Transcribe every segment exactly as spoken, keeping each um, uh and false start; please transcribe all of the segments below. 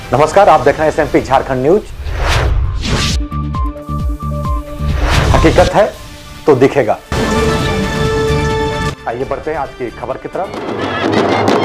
नमस्कार, आप देख रहे हैं एसएमपी झारखंड न्यूज। हकीकत है तो दिखेगा। आइए बढ़ते हैं आज की खबर की तरफ।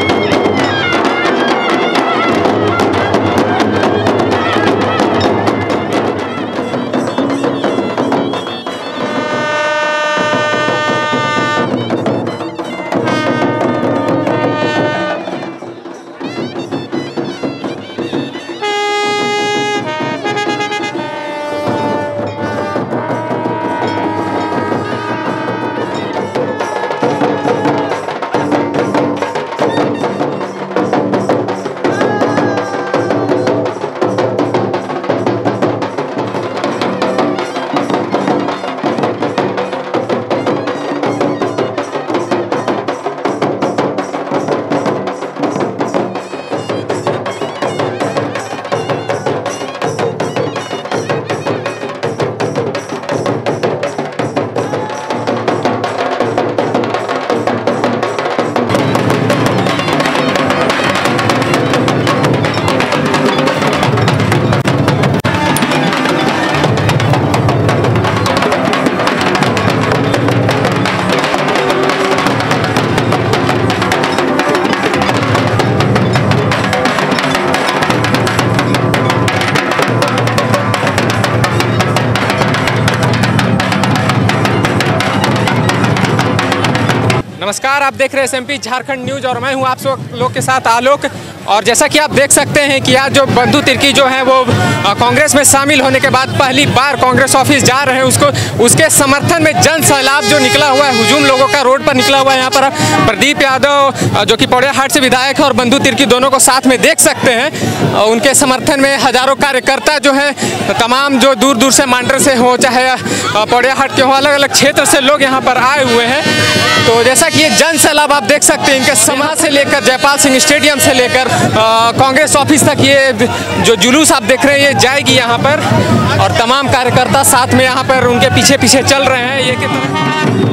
नमस्कार, आप देख रहे हैं एसएमपी झारखंड न्यूज और मैं हूं आप सब लोग के साथ आलोक। और जैसा कि आप देख सकते हैं कि आज जो बंधु तिर्की जो हैं वो कांग्रेस में शामिल होने के बाद पहली बार कांग्रेस ऑफिस जा रहे हैं। उसको उसके समर्थन में जन सैलाब जो निकला हुआ है, हुजूम लोगों का रोड पर निकला हुआ है। यहाँ पर प्रदीप यादव जो कि पोड़ैयाहाट से विधायक है और बंधु तिर्की दोनों को साथ में देख सकते हैं। उनके समर्थन में हजारों कार्यकर्ता जो है तमाम जो दूर दूर से मांडर से हो चाहे पोड़ैयाहाट के हो, अलग अलग क्षेत्र से लोग यहाँ पर आए हुए हैं। तो जैसा कि ये जन सैलाब आप देख सकते हैं, इनके सभा से लेकर जयपाल सिंह स्टेडियम से लेकर कांग्रेस ऑफिस तक ये जो जुलूस आप देख रहे हैं ये जाएगी यहाँ पर। और तमाम कार्यकर्ता साथ में यहाँ पर उनके पीछे पीछे चल रहे हैं। ये कितना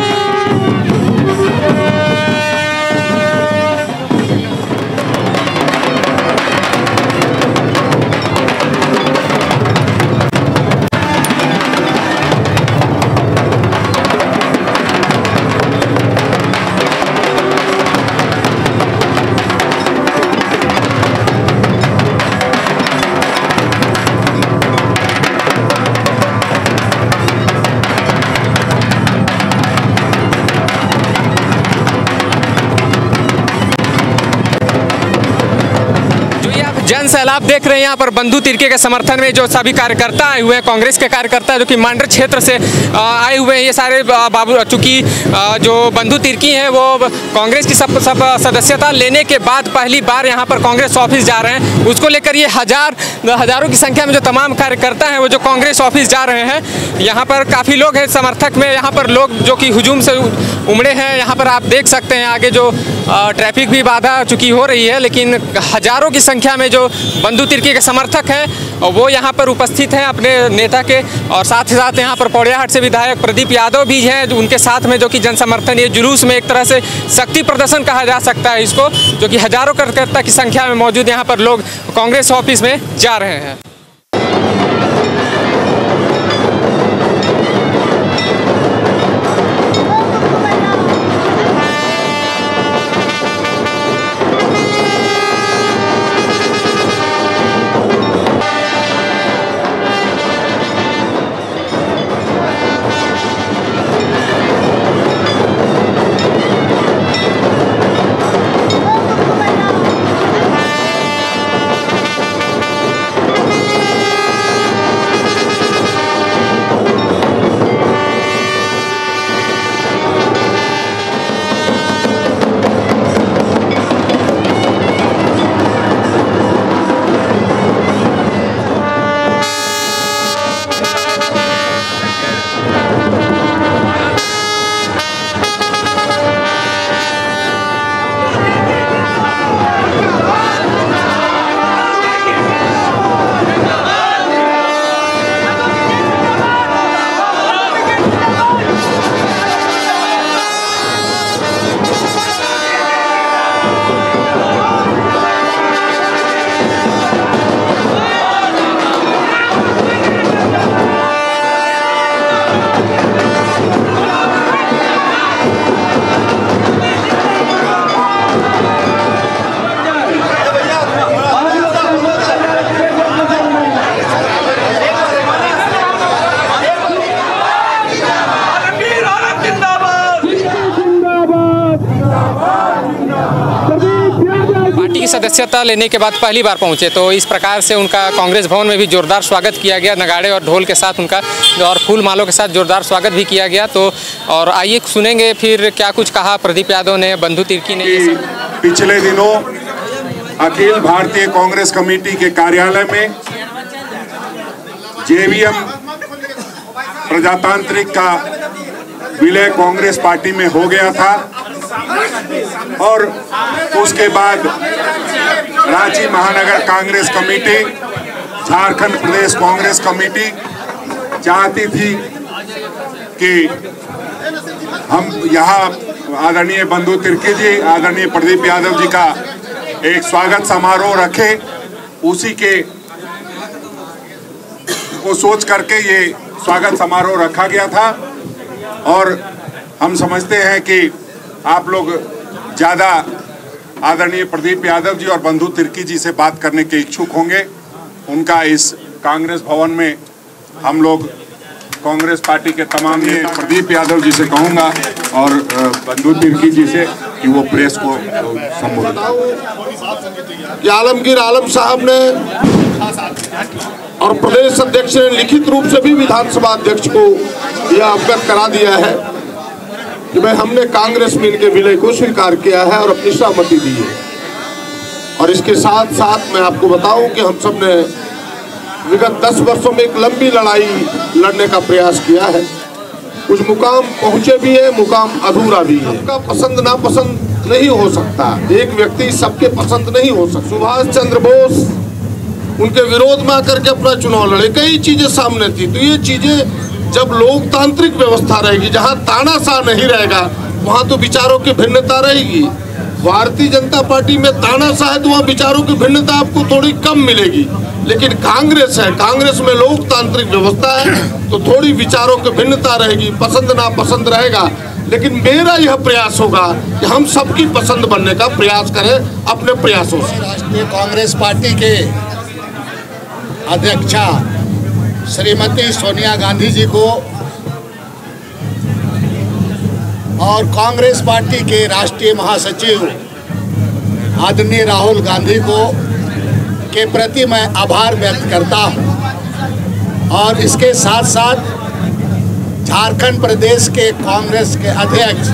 जन सैलाब देख रहे हैं यहाँ पर बंधु तिर्की के समर्थन में जो सभी कार्यकर्ता आए हुए हैं, कांग्रेस के कार्यकर्ता जो कि मांडर क्षेत्र से आए हुए हैं। ये सारे बाबू, चूँकि जो बंधु तिर्की हैं वो कांग्रेस की सब सब सदस्यता लेने के बाद पहली बार यहाँ पर कांग्रेस ऑफिस जा रहे हैं। उसको लेकर ये हजार हजारों की संख्या में जो तमाम कार्यकर्ता हैं वो जो कांग्रेस ऑफिस जा रहे हैं। यहाँ पर काफ़ी लोग हैं समर्थक में, यहाँ पर लोग जो कि हुजूम से उमड़े हैं। यहाँ पर आप देख सकते हैं आगे जो ट्रैफिक भी बाधा चूँकि हो रही है, लेकिन हजारों की संख्या में जो बंधु तिर्की के समर्थक हैं और वो यहाँ पर उपस्थित हैं अपने नेता के। और साथ ही साथ यहाँ पर पोड़ैयाहाट से विधायक प्रदीप यादव भी हैं उनके साथ में, जो कि जन समर्थन ये जुलूस में एक तरह से शक्ति प्रदर्शन कहा जा सकता है इसको, जो कि हजारों कार्यकर्ता की संख्या में मौजूद यहाँ पर लोग कांग्रेस ऑफिस में जा रहे हैं। सदस्यता लेने के बाद पहली बार पहुंचे, तो इस प्रकार से उनका कांग्रेस भवन में भी जोरदार स्वागत किया गया, नगाड़े और ढोल के साथ उनका और फूल मालों के साथ जोरदार स्वागत भी किया गया। तो और आइए सुनेंगे फिर क्या कुछ कहा प्रदीप यादव ने, बंधु तिर्की ने। पिछले दिनों अखिल भारतीय कांग्रेस कमेटी के कार्यालय में जेवीएम प्रजातांत्रिक का विलय कांग्रेस पार्टी में हो गया था और उसके बाद रांची महानगर कांग्रेस कमेटी, झारखंड प्रदेश कांग्रेस कमेटी चाहती थी कि हम यहाँ आदरणीय बंधु तिर्की जी, आदरणीय प्रदीप यादव जी का एक स्वागत समारोह रखें। उसी के को सोच करके ये स्वागत समारोह रखा गया था और हम समझते हैं कि आप लोग ज़्यादा आदरणीय प्रदीप यादव जी और बंधु तिर्की जी से बात करने के इच्छुक होंगे। उनका इस कांग्रेस भवन में हम लोग कांग्रेस पार्टी के तमाम ने प्रदीप यादव जी से कहूँगा और बंधु तिर्की जी से कि वो प्रेस को संबोधित करें। आलमगीर आलम साहब ने और प्रदेश अध्यक्ष ने लिखित रूप से भी विधानसभा अध्यक्ष को यह अवगत करा दिया है कि भाई हमने कांग्रेस में इनके विलय को स्वीकार किया है और अपनी सहमति दी है। और इसके साथ साथ मैं आपको बताऊं कि हम सब ने विगत दस वर्षों में एक लंबी लड़ाई लड़ने का प्रयास किया है। कुछ मुकाम पहुंचे भी है, मुकाम अधूरा भी है। सबका पसंद ना पसंद नहीं हो सकता, एक व्यक्ति सबके पसंद नहीं हो सकता। सुभाष चंद्र बोस उनके विरोध में आकर के अपना चुनाव लड़े, कई चीजें सामने थी। तो ये चीजें जब लोकतांत्रिक व्यवस्था रहेगी, जहाँ तानाशाह नहीं रहेगा, वहाँ तो विचारों की भिन्नता रहेगी। भारतीय जनता पार्टी में तानाशाह है तो वहाँ विचारों की भिन्नता आपको थोड़ी कम मिलेगी, लेकिन कांग्रेस है, कांग्रेस में लोकतांत्रिक व्यवस्था है तो थोड़ी विचारों की भिन्नता रहेगी, पसंद ना पसंद रहेगा। लेकिन मेरा यह प्रयास होगा कि हम सबकी पसंद बनने का प्रयास करें अपने प्रयासों से। राष्ट्रीय कांग्रेस पार्टी के अध्यक्षा श्रीमती सोनिया गांधी जी को और कांग्रेस पार्टी के राष्ट्रीय महासचिव आदरणीय राहुल गांधी को के प्रति मैं आभार व्यक्त करता हूं। और इसके साथ साथ झारखंड प्रदेश के कांग्रेस के अध्यक्ष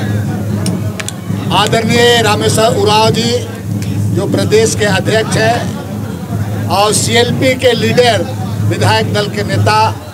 आदरणीय रामेश्वर उरांव जी जो प्रदेश के अध्यक्ष हैं और सीएलपी के लीडर विधायक दल के नेता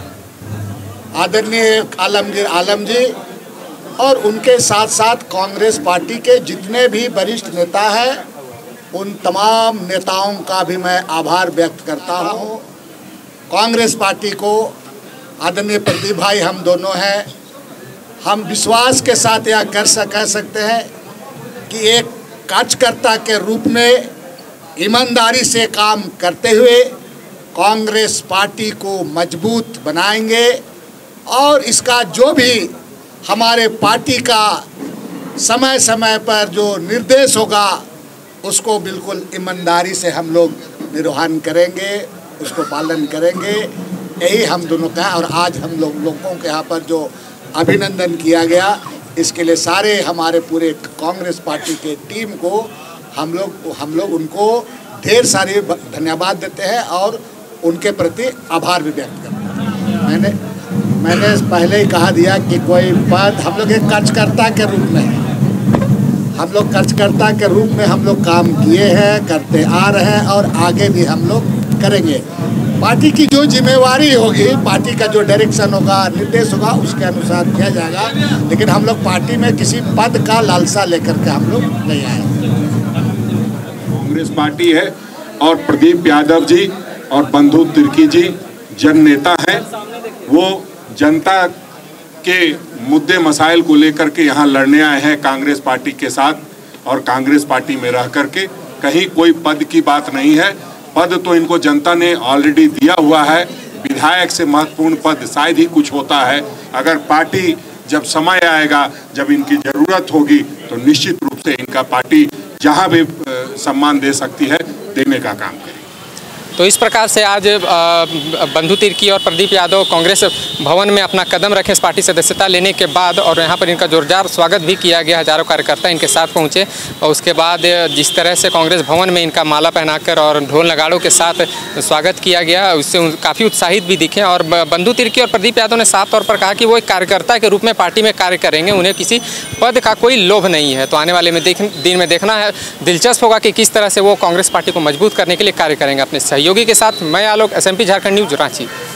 आदरणीय आलमगीर आलम जी और उनके साथ साथ कांग्रेस पार्टी के जितने भी वरिष्ठ नेता हैं उन तमाम नेताओं का भी मैं आभार व्यक्त करता हूं। कांग्रेस पार्टी को आदरणीय प्रदीप भाई हम दोनों हैं, हम विश्वास के साथ यह कर सक कह सकते हैं कि एक कार्यकर्ता के रूप में ईमानदारी से काम करते हुए कांग्रेस पार्टी को मजबूत बनाएंगे और इसका जो भी हमारे पार्टी का समय समय पर जो निर्देश होगा उसको बिल्कुल ईमानदारी से हम लोग निर्वहन करेंगे, उसको पालन करेंगे। यही हम दोनों का और आज हम लोग लोगों के यहाँ पर जो अभिनंदन किया गया इसके लिए सारे हमारे पूरे कांग्रेस पार्टी के टीम को हम लोग हम लोग उनको ढेर सारे धन्यवाद देते हैं और उनके प्रति आभार भी व्यक्त करते हैं। मैंने मैंने पहले ही कहा दिया कि कोई पद हम लोग एक कार्यकर्ता के रूप में हम लोग कार्यकर्ता के रूप में हम लोग काम किए हैं, करते आ रहे हैं और आगे भी हम लोग करेंगे। पार्टी की जो जिम्मेवारी होगी, पार्टी का जो डायरेक्शन होगा, निर्देश होगा, उसके अनुसार किया जाएगा। लेकिन हम लोग पार्टी में किसी पद का लालसा लेकर के हम लोग नहीं आए। कांग्रेस पार्टी है और प्रदीप यादव जी और बंधु तिर्की जी जन नेता हैं। वो जनता के मुद्दे मसाइल को लेकर के यहाँ लड़ने आए हैं कांग्रेस पार्टी के साथ और कांग्रेस पार्टी में रह करके। कहीं कोई पद की बात नहीं है, पद तो इनको जनता ने ऑलरेडी दिया हुआ है। विधायक से महत्वपूर्ण पद शायद ही कुछ होता है। अगर पार्टी जब समय आएगा, जब इनकी ज़रूरत होगी तो निश्चित रूप से इनका पार्टी जहाँ भी सम्मान दे सकती है देने का काम करेगी। तो इस प्रकार से आज बंधु तिर्की और प्रदीप यादव कांग्रेस भवन में अपना कदम रखे इस पार्टी सदस्यता लेने के बाद, और यहाँ पर इनका जोरदार स्वागत भी किया गया। हजारों कार्यकर्ता इनके साथ पहुँचे और उसके बाद जिस तरह से कांग्रेस भवन में इनका माला पहनाकर और ढोल नगाड़ों के साथ स्वागत किया गया, उससे काफ़ी उत्साहित भी दिखे। और बंधु तिर्की और प्रदीप यादव ने साफ तौर पर कहा कि वो एक कार्यकर्ता के रूप में पार्टी में कार्य करेंगे, उन्हें किसी पद का कोई लोभ नहीं है। तो आने वाले में देख दिन में देखना है, दिलचस्प होगा कि किस तरह से वो कांग्रेस पार्टी को मजबूत करने के लिए कार्य करेंगे। अपने सहयोगी के साथ मैं Alok, S M P Jharkhand news, Ranchi.